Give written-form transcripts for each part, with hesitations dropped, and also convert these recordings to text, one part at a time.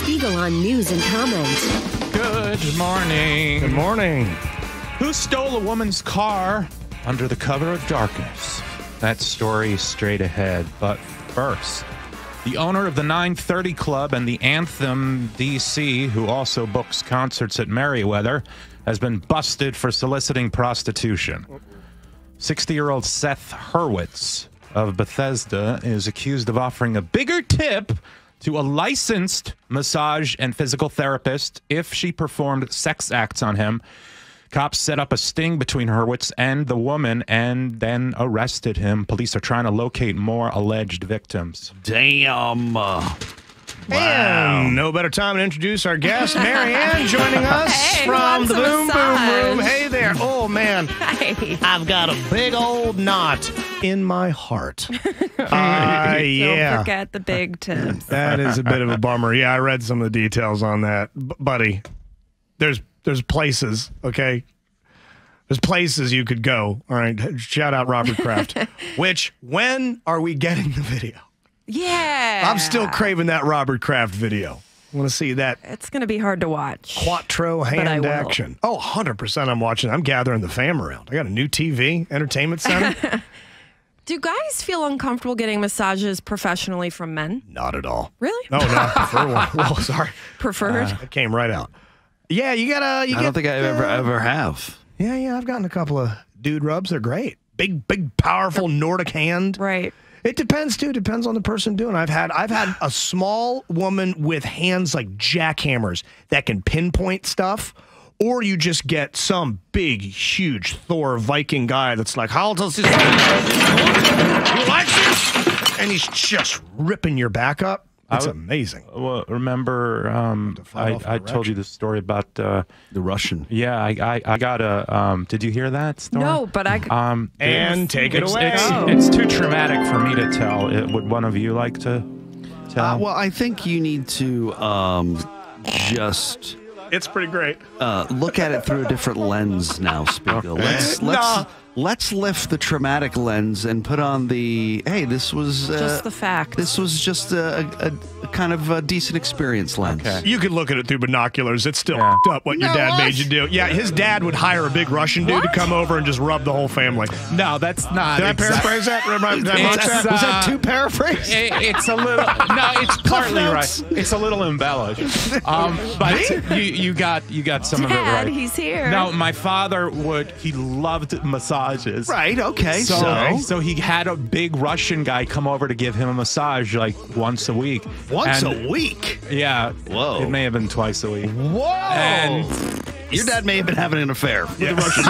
Spiegel on news and comment. Good morning. Good morning. Who stole a woman's car under the cover of darkness? That story straight ahead. But first, the owner of the 930 Club and the Anthem DC, who also books concerts at Merriweather, has been busted for soliciting prostitution. 60-year-old Seth Hurwitz of Bethesda is accused of offering a bigger tip to a licensed massage and physical therapist if she performed sex acts on him. Cops set up a sting between Hurwitz and the woman and then arrested him. Police are trying to locate more alleged victims. Damn. Wow. And no better time to introduce our guest, Mary Ann, joining us from the Boom Boom Room. Hey there. Oh, man. Hi. I've got a big old knot in my heart. Don't forget the big tips. That is a bit of a bummer. Yeah, I read some of the details on that. Buddy, there's places, okay? There's places you could go. All right. Shout out Robert Kraft. Which, when are we getting the video? Yeah. I'm still craving that Robert Kraft video. I want to see that. It's going to be hard to watch. Quattro hand action. Oh, 100% I'm watching. I'm gathering the fam around. I got a new TV, entertainment center. Do guys feel uncomfortable getting massages professionally from men? Not at all. Really? No, I prefer one. Whoa, sorry. Preferred? It came right out. Yeah, you gotta. I don't think I ever have. Yeah, I've gotten a couple of dude rubs. They're great. Big, powerful Nordic hand. Right. It depends, too. Depends on the person doing it. I've had a small woman with hands like jackhammers that can pinpoint stuff, or you just get some big, huge Thor Viking guy that's like, how does this? You like this? And he's just ripping your back up. It's amazing. Well, remember, I told you the story about the Russian. Yeah, I got a. Did you hear that story? No, but I. And take it away. It's too traumatic for me to tell. Would one of you like to tell? Well, I think you need to just. It's pretty great. Look at it through a different lens now, Spiegel. Let's lift the traumatic lens and put on the, hey, this was just the fact. This was just a kind of a decent experience lens. Okay. You could look at it through binoculars. It's still up what your dad made you do. Yeah, his dad would hire a big Russian dude to come over and just rub the whole family. No, that's not. Did I paraphrase that? Was that too paraphrased? It's a little. No, it's partly right. It's a little embellished. But you got some of it right. He's here. No, my father he loved massages. Right. Okay. So he had a big Russian guy come over to give him a massage like once a week. Once a week? Yeah. Whoa. It may have been twice a week. Whoa. And your dad may have been having an affair with the Russian.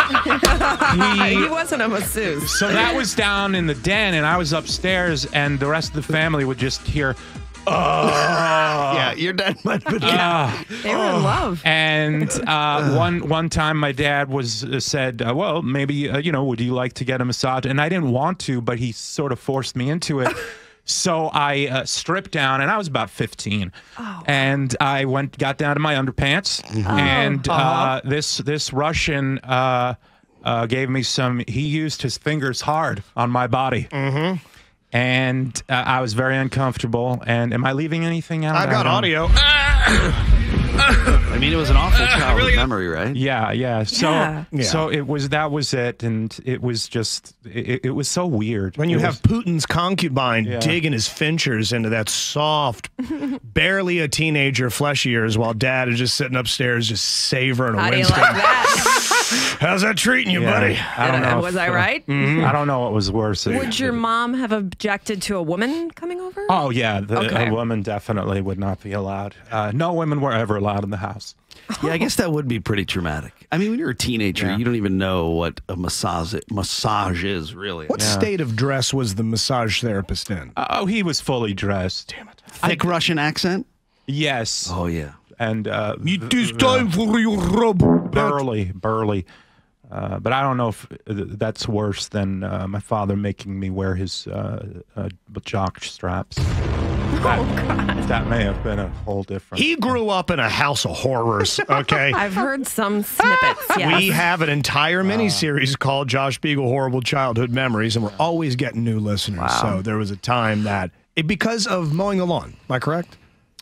He wasn't a masseuse. So that was down in the den, and I was upstairs, and the rest of the family would just hear, yeah, your dad might have been. They were in love. And one time my dad said, well, maybe, would you like to get a massage? And I didn't want to, but he sort of forced me into it. So I stripped down, and I was about 15. Oh. And I got down to my underpants, and this Russian gave me some. He used his fingers hard on my body. Mm-hmm. And I was very uncomfortable. And am I leaving anything out? I've got audio. I mean, it was an awful childhood memory, right? Yeah. So that was it, and it was just it was so weird. When you have Putin's concubine digging his finchers into that soft, barely a teenager flesh ears, while Dad is just sitting upstairs, just savoring a Winston. How do you like that? How's that treating you, buddy? I don't know. Was I right? Mm-hmm. I don't know what was worse. Would your mom have objected to a woman coming over? Oh yeah, a woman definitely would not be allowed. No women were ever allowed in the house. Yeah, I guess that would be pretty traumatic. I mean, when you're a teenager, you don't even know what a massage is, really. What state of dress was the massage therapist in? He was fully dressed. Damn it. Thick Russian accent? Yes. Oh, yeah. And it is time for your rub. Burly. But I don't know if that's worse than my father making me wear his jock straps. That may have been a whole different. He grew up in a house of horrors, okay? I've heard some snippets, yes. We have an entire miniseries called Josh Spiegel Horrible Childhood Memories, and we're always getting new listeners. Wow. So there was a time that, because of mowing the lawn, am I correct?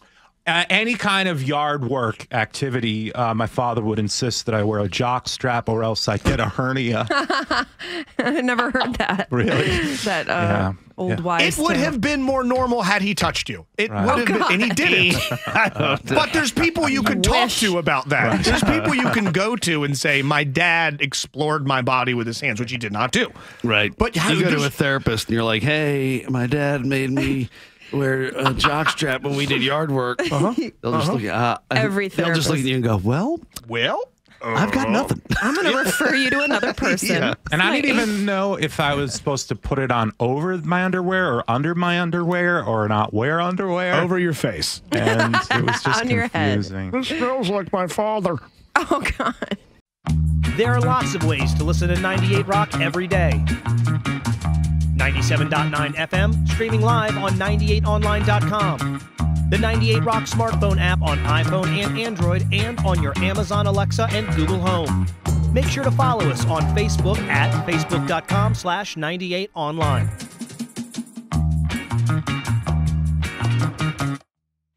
Any kind of yard work activity, my father would insist that I wear a jock strap or else I get a hernia. I never heard that. Really? That old wives' It would tale. have been more normal had he touched you. It would have been, and he didn't. But there's people you could talk to about that. Right. There's people you can go to and say, my dad explored my body with his hands, which he did not do. Right. But you go to a therapist and you're like, hey, my dad made me wear a jockstrap when we did yard work. They'll just look at Every they'll just look at you and go, well, I've got nothing. I'm going to refer you to another person. And I didn't even know if I was supposed to put it on over my underwear or under my underwear or not wear underwear. Over your face. And it was just On your head. confusing. This smells like my father. Oh, God. There are lots of ways to listen to 98 Rock every day. 97.9 FM, streaming live on 98online.com. The 98 Rock smartphone app on iPhone and Android and on your Amazon Alexa and Google Home. Make sure to follow us on Facebook at facebook.com/98online.